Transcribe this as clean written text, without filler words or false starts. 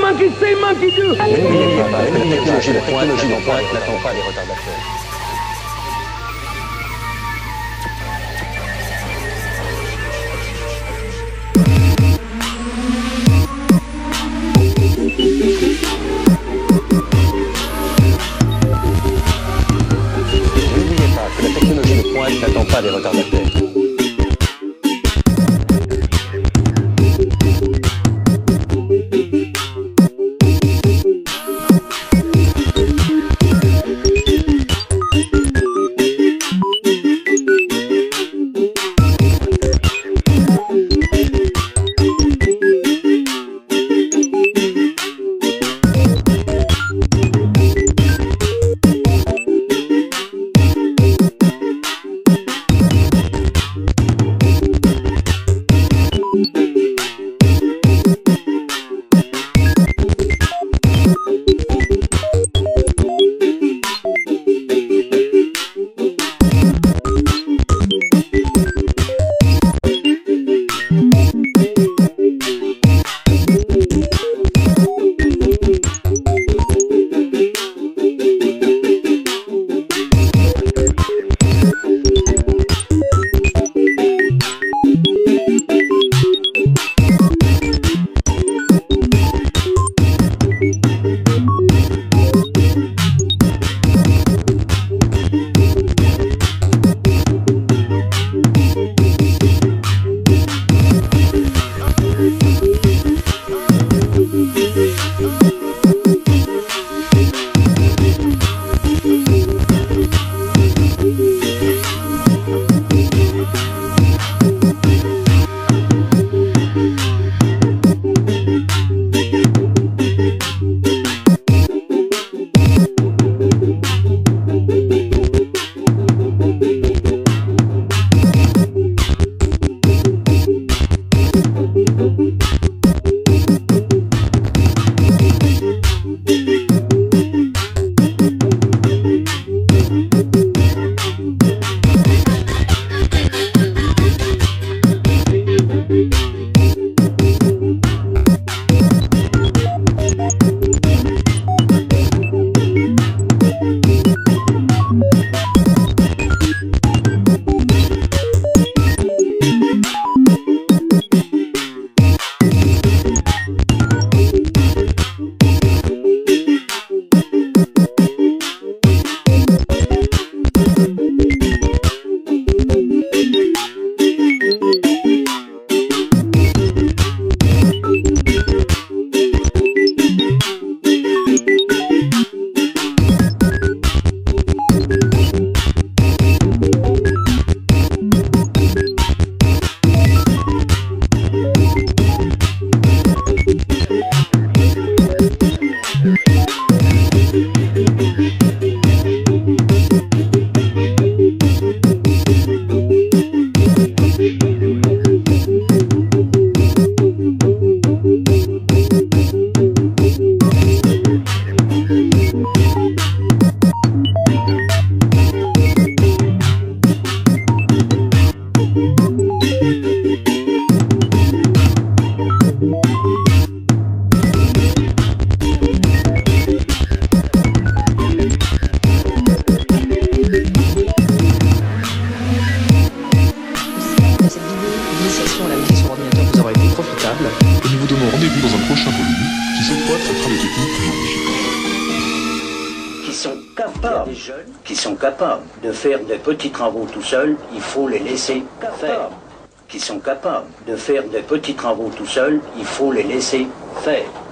monkey say, monkey do. La technologie n'attend pas les retardateurs. N'oubliez pas que la technologie de pointe n'attend pas les retardateurs. Qui sont capables de faire des petits travaux tout seuls, il faut les laisser faire. Qui sont capables de faire des petits travaux tout seuls, il faut les laisser faire.